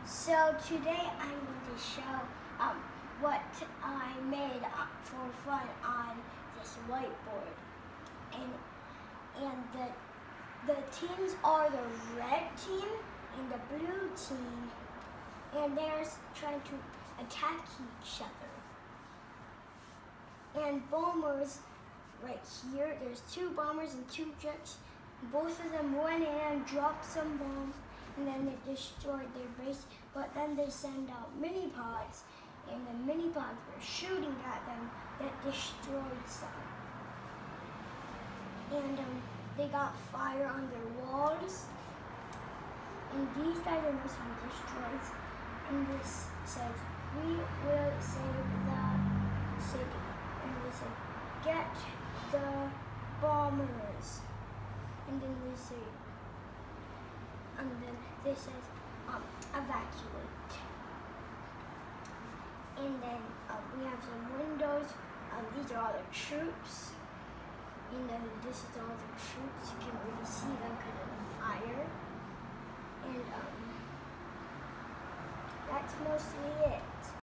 So today I'm going to show what I made for fun on this whiteboard, and the teams are the red team and the blue team, and they're trying to attack each other. And bombers right here. There's two bombers and two jets. Both of them went in and dropped some bombs, and then they destroyed their base. But then they send out mini pods, and the mini pods were shooting at them that destroyed some. And they got fire on their walls, and these guys are supposed to be destroyed. And this says, "We will save the city." And they said, "Get the bombers." And then they say, and then this says, "Evacuate." And then we have some windows. These are all the troops. And then this is all the troops. You can't really see them because of the fire. And that's mostly it.